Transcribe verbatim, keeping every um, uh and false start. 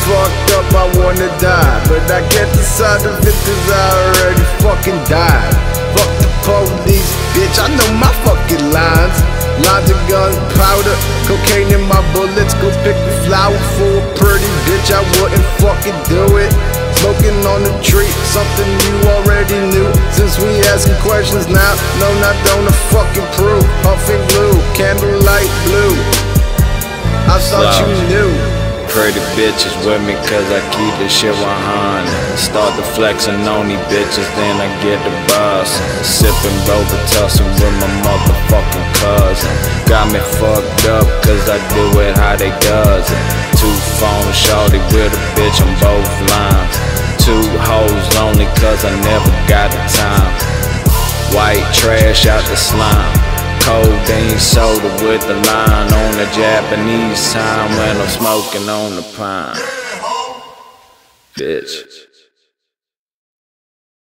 fucked up, I wanna die, but I can't decide if it cause I already fucking died. Fuck the police, bitch, I know my fucking lines. Lines of gunpowder, cocaine in my bullets. Go pick a flower for a pretty bitch, I wouldn't fucking do it. Smoking on the tree, something you already knew. Since we asking questions now, no, not on the fucking proof. Puffing glue, candlelight blue, I thought you knew. Pretty bitches with me cause I keep this shit one hundred. Start to flexing on these bitches, then I get the buzz. Sipping Robitussin with my motherfucking cousin. Got me fucked up cause I do it how they does it. Two phones, shorty with a bitch on both lines. Two hoes lonely cause I never got the time. White trash out the slime. Codeine soda with the line on the Japanese time when I'm smoking on the pine. Bitch.